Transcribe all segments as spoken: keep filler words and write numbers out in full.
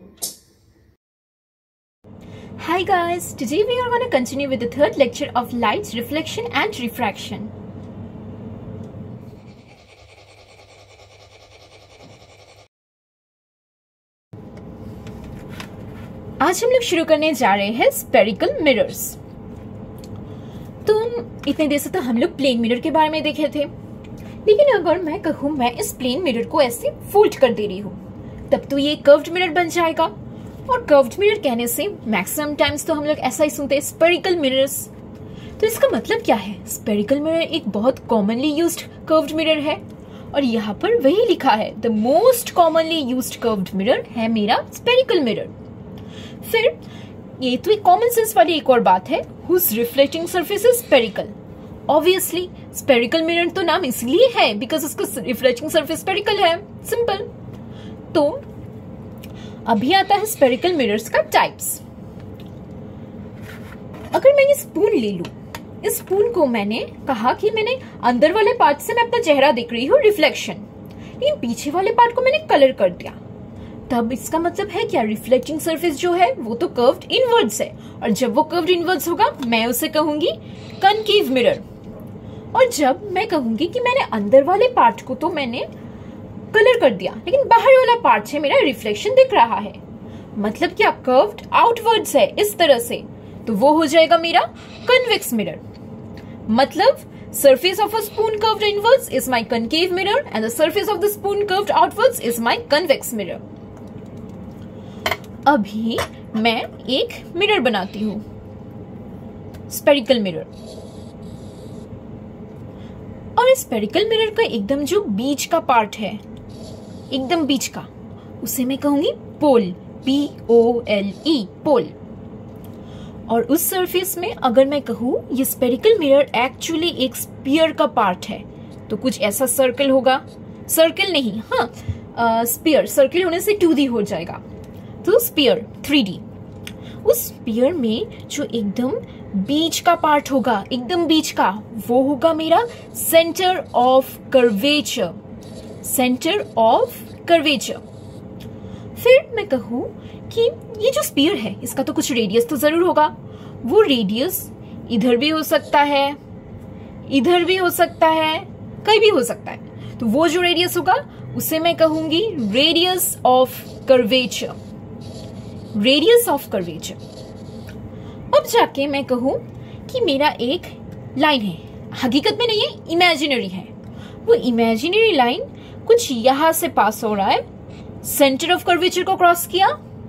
Hi guys, today we are going to continue with the third lecture of light reflection and refraction. आज हम लोग शुरू करने जा रहे हैं स्पेरिकल मिरर्स। तो इतने देर से तो हम लोग प्लेन मिरर के बारे में देखे थे, लेकिन अगर मैं कहूँ मैं इस प्लेन मिरर को ऐसे फोल्ड कर दे रही हूँ तब तो ये कर्व्ड मिरर बन जाएगा। और कर्व्ड मिरर कहने से मैक्सिमम टाइम्स तो हम लोग ऐसा ही सुनते हैं, स्पेरिकल मिरर्स। तो इसका मतलब क्या है? स्पेरिकल मिरर एक बहुत कॉमनली यूज्ड कर्व्ड मिरर है और यहाँ पर वही लिखा है, the most commonly used curved mirror है मेरा स्पेरिकल मिरर। फिर ये तो एक कॉमन सेंस वाली एक और बात है, whose reflecting surface is spherical. Obviously spherical mirror तो नाम इसलिए है बिकॉज उसका रिफ्लेक्टिंग सरफेस स्पेरिकल है, सिंपल। तो अभी आता है स्पेरिकल मिरर्स का टाइप्स। अगर मैं ये स्पून ले लूं, इस स्पून को मैंने कहा कि मैंने अंदर वाले पार्ट से मैं अपना चेहरा देख रही हूँ रिफ्लेक्शन, लेकिन पीछे वाले पार्ट को मैंने कलर कर दिया, तब इसका मतलब है क्या? रिफ्लेक्टिंग सरफेस जो है वो तो कर्व्ड इनवर्ड्स है, और जब वो कर्व्ड इनवर्ड्स होगा मैं उसे कहूंगी कनकेव मिरर। और जब मैं कहूंगी कि मैंने अंदर वाले पार्ट को तो मैंने कलर कर दिया, लेकिन बाहर वाला पार्ट से मेरा रिफ्लेक्शन दिख रहा है, मतलब क्या? कर्व्ड आउटवर्ड्स है इस तरह से, तो वो हो जाएगा मेरा कन्वेक्स मिरर। मतलब surface of a spoon curved inwards is my concave mirror and the surface of the spoon curved outwards is my convex mirror. अभी मैं एक मिरर बनाती हूं, स्पेरिकल मिरर। और इस स्पेरिकल मिरर का एकदम जो बीच का पार्ट है, एकदम बीच का, उसे मैं कहूंगी पोल, पी ओ एल ई, पोल। और उस सरफेस में अगर मैं कहूं ये स्पेरिकल मिरर एक्चुअली एक स्पीयर का पार्ट है, तो कुछ ऐसा सर्कल होगा, सर्कल नहीं, हाँ स्पीयर, सर्कल होने से टू डी हो जाएगा, तो स्पीयर थ्री डी। उस स्पीयर में जो एकदम बीच का पार्ट होगा, एकदम बीच का, वो होगा मेरा centre of curvature, centre of curvature. फिर मैं कहूं कि ये जो स्पीयर है इसका तो कुछ रेडियस तो जरूर होगा, वो रेडियस इधर भी हो सकता है, इधर भी हो सकता है, कहीं भी हो सकता है, तो वो जो रेडियस होगा उसे मैं कहूंगी radius of curvature, radius of curvature. अब जाके मैं कहूं कि मेरा एक लाइन है, हकीकत में नहीं है, इमेजिनरी है, वो इमेजिनरी लाइन कुछ यहां से पास हो रहा है, सेंटर ऑफ कर्वेचर को क्रॉस किया,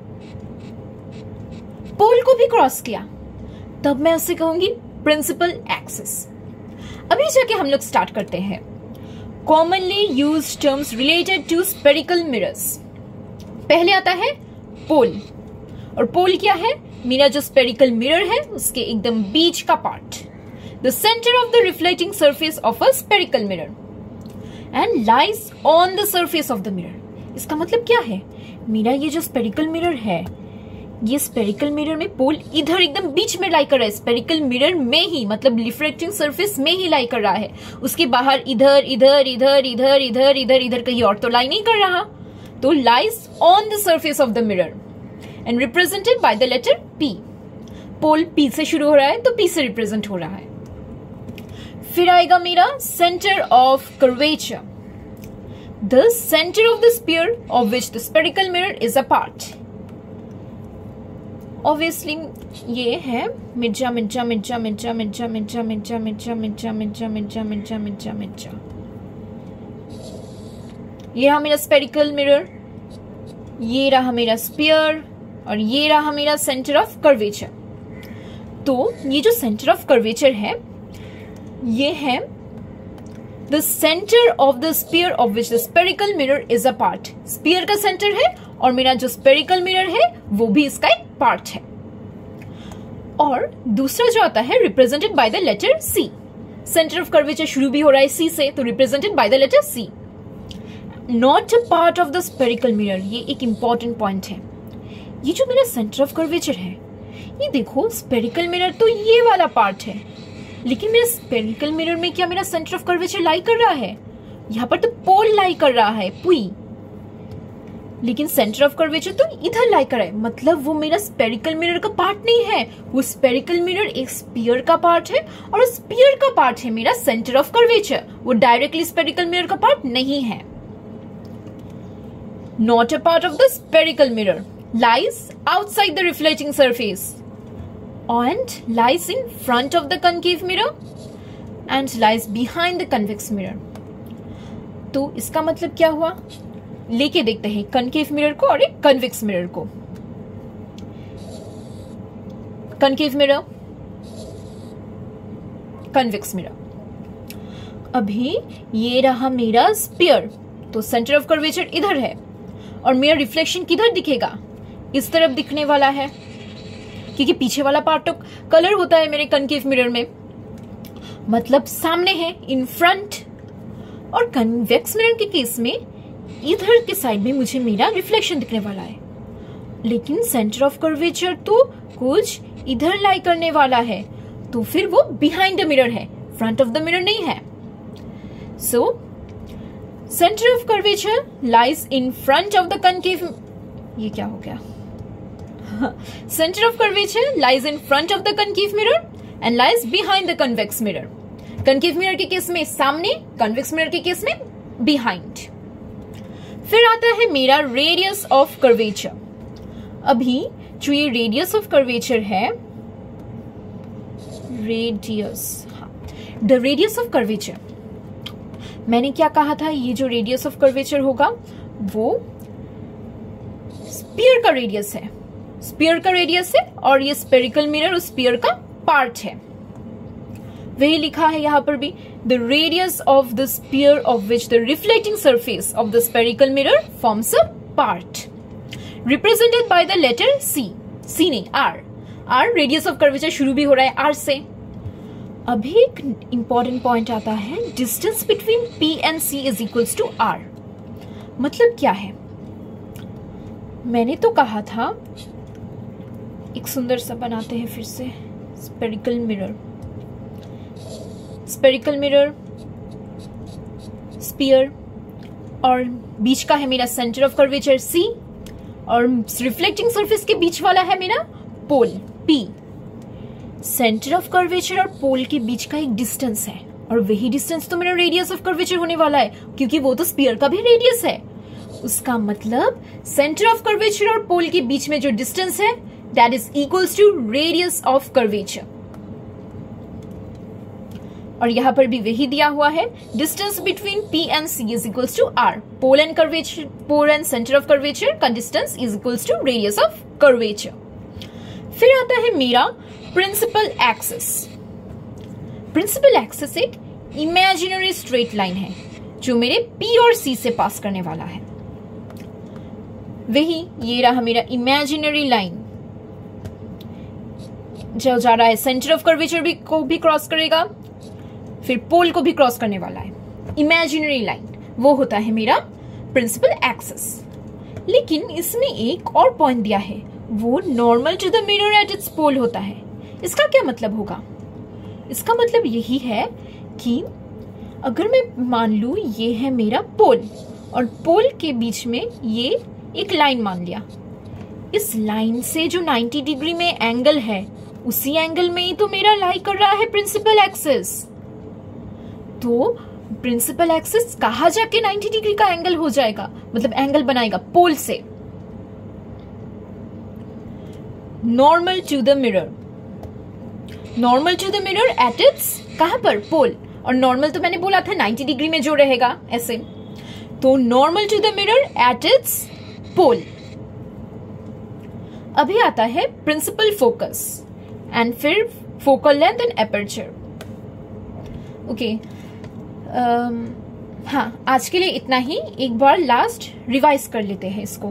पोल को भी क्रॉस किया, तब मैं उसे कहूंगी प्रिंसिपल एक्सिस। अभी जाके हम लोग स्टार्ट करते हैं commonly used terms related to spherical mirrors. पहले आता है पोल, और पोल क्या है? मेरा जो स्पेरिकल मिरर है उसके एकदम बीच का part, the centre of the reflecting surface of a spherical mirror and lies on the surface of the mirror. इसका मतलब क्या है? मेरा ये जो स्पेरिकल मिरर है, ये स्पेरिकल मिरर में पोल इधर एकदम बीच में लाई कर रहा है, स्पेरिकल मिरर में ही, मतलब रिफ्लेक्टिंग सरफेस में ही लाई कर रहा है, उसके बाहर इधर इधर इधर इधर इधर इधर इधर कहीं और तो लाई नहीं कर रहा, तो lies on the surface of the mirror and represented by the letter P. Pole P से शुरू हो रहा है तो पी से रिप्रेजेंट हो रहा है। फिर आएगा मेरा centre of curvature, the center of the sphere of which the spherical mirror is a part. Obviously ये है मिर्जा मिर्जा मिर्जा मिर्जा मिर्जा मिर्जा मिर्जा मिर्जा मिर्जा मिर्जा मिर्जा मिर्जा मिर्जा मिर्जा, ये रहा मेरा स्पेरिकल मिरर, ये रहा मेरा स्पीयर, और ये रहा मेरा सेंटर ऑफ कर्वेचर। तो ये जो सेंटर ऑफ कर्वेचर है ये है the center of the sphere of which the spherical mirror is a part. Sphere का सेंटर है और मेरा जो स्पेरिकल मिरर है वो भी इसका एक पार्ट है। और दूसरा जो आता है represented by the letter C, centre of curvature शुरू भी हो रहा है सी से, तो represented by the letter C, not a part of the spherical mirror. ये एक इंपॉर्टेंट पॉइंट है। ये जो मेरा सेंटर ऑफ कर्वेचर है, ये देखो स्पेरिकल मिरर तो ये वाला पार्ट है, लेकिन मेरा स्पेरिकल मिरर में क्या मेरा सेंटर ऑफ कर्वेचर लाई कर रहा है? यहाँ पर तो पोल लाई कर रहा है, पुई। लेकिन सेंटर ऑफ कर्वेचर तो इधर लाई कर है, मतलब वो मेरा स्पेरिकल मिरर का पार्ट नहीं है। वो स्पेरिकल मिरर एक स्पीयर का पार्ट है और स्पीयर का पार्ट है मेरा सेंटर ऑफ कर्वेचर। वो डायरेक्टली स्पेरिकल मिरर का पार्ट नहीं है। Not a part of the spherical mirror, lies outside the reflecting surface and lies in front of the concave mirror and lies behind the convex mirror। तो इसका मतलब क्या हुआ, लेके देखते हैं कनकेव मिरर को और एक कन्वेक्स मिरर को। Concave mirror, convex mirror. अभी ये रहा मेरा स्पीयर, तो सेंटर ऑफ कर्वेचर इधर है और मेरा रिफ्लेक्शन किधर दिखेगा, इस तरफ दिखने वाला है, क्योंकि पीछे वाला पार्ट तो कलर होता है मेरे कनकेव मिरर में, मतलब सामने है, इन फ्रंट। और कन्वेक्स मिरर के केस में इधर के साइड में मुझे मेरा रिफ्लेक्शन दिखने वाला है, लेकिन सेंटर ऑफ कर्वेचर तो कुछ इधर लाई करने वाला है, तो फिर वो बिहाइंड द मिरर है, फ्रंट ऑफ द मिरर नहीं है। So centre of curvature lies in front of the concave, ये क्या हो गया, center of curvature lies in front of the concave mirror and lies behind the convex mirror। concave mirror के case में सामने, convex mirror के case में behind। फिर आता है मेरा radius of curvature। अभी जो ये radius of curvature है, radius, हाँ, the radius of curvature, मैंने क्या कहा था, ये जो radius of curvature होगा वो स्पीयर का रेडियस है, स्पीयर का रेडियस है, और ये स्पेरिकल मिरर उस स्पीयर का पार्ट है। वही लिखा है यहाँ पर भी, the radius of the sphere of which the reflecting surface of the spherical mirror forms a part, represented by the letter C. C नहीं, R. R radius of curvature शुरू भी हो रहा है आर से। अभी एक इंपॉर्टेंट पॉइंट आता है, distance between P and C is equals to R. मतलब क्या है, मैंने तो कहा था, एक सुंदर सा बनाते हैं फिर से, spherical mirror, spherical mirror, sphere, और बीच का है मेरा सेंटर ऑफ कर्वेचर सी, और रिफ्लेक्टिंग सरफेस के बीच वाला है मेरा pole P. Centre of curvature और पोल के बीच का एक डिस्टेंस है, और वही डिस्टेंस तो मेरा रेडियस ऑफ कर्वेचर होने वाला है, क्योंकि वो तो स्पीयर का भी रेडियस है। उसका मतलब सेंटर ऑफ कर्वेचर और पोल के बीच में जो डिस्टेंस है, that is equals to radius of curvature। और यहां पर भी वही दिया हुआ है, distance between P and C is equals to R। pole and curvature, pole and center of curvature का distance is equals to radius of curvature। फिर आता है मेरा principal axis। principal axis एक imaginary straight line है जो मेरे P और C से पास करने वाला है। वही ये रहा मेरा imaginary line, जो जा रहा है सेंटर ऑफ कर्वेचर भी को भी क्रॉस करेगा, फिर पोल को भी क्रॉस करने वाला है। इमेजिनरी लाइन वो होता है मेरा प्रिंसिपल एक्सिस। लेकिन इसमें एक और पॉइंट दिया है, वो normal to the mirror at its pole होता है। इसका क्या मतलब होगा, इसका मतलब यही है कि अगर मैं मान लू ये है मेरा पोल और पोल के बीच में ये एक लाइन मान लिया, इस लाइन से जो नब्बे डिग्री में एंगल है उसी एंगल में ही तो मेरा लाई कर रहा है प्रिंसिपल एक्सिस। तो प्रिंसिपल एक्सिस कहाँ जाके नब्बे डिग्री का एंगल हो जाएगा, मतलब एंगल बनाएगा पोल से। Normal to the mirror, normal to the mirror at its कहां पर, पोल। और नॉर्मल तो मैंने बोला था नब्बे डिग्री में जो रहेगा ऐसे, तो normal to the mirror at its pole. अभी आता है प्रिंसिपल फोकस एंड फिर focal length and aperture. Okay, हाँ, आज के लिए इतना ही। एक बार लास्ट रिवाइज कर लेते हैं इसको।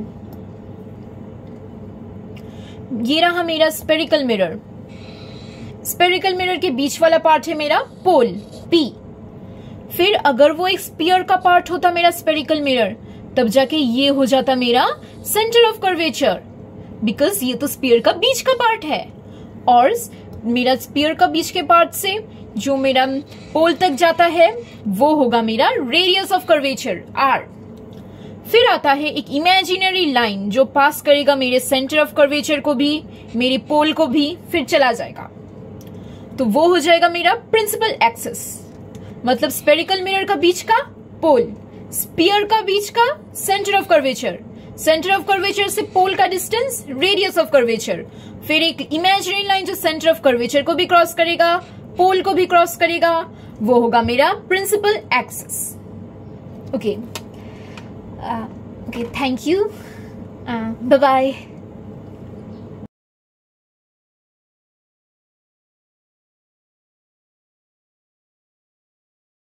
ये रहा मेरा स्पेरिकल मिरर। स्पेरिकल मिरर के बीच वाला पार्ट है मेरा पोल P। फिर अगर वो एक स्पीयर का पार्ट होता मेरा स्पेरिकल मिरर, तब जाके ये हो जाता मेरा सेंटर ऑफ कर्वेचर, बिकॉज ये तो स्पीयर का बीच का पार्ट है। और मेरा स्पीयर का बीच के पार्ट से जो मेरा पोल तक जाता है वो होगा मेरा रेडियस ऑफ कर्वेचर R। फिर आता है एक इमेजिनरी लाइन जो पास करेगा मेरे सेंटर ऑफ कर्वेचर को भी, मेरे पोल को भी, फिर चला जाएगा। तो वो हो जाएगा मेरा प्रिंसिपल एक्सिस, मतलब स्पेरिकल मिरर का बीच का पोल, स्पीयर का बीच का centre of curvature, centre of curvature से पोल का डिस्टेंस रेडियस ऑफ कर्वेचर, फिर एक इमेजिनरी लाइन जो सेंटर ऑफ कर्वेचर को भी क्रॉस करेगा, पोल को भी क्रॉस करेगा, वो होगा मेरा principal axis. Okay okay, thank you, bye bye.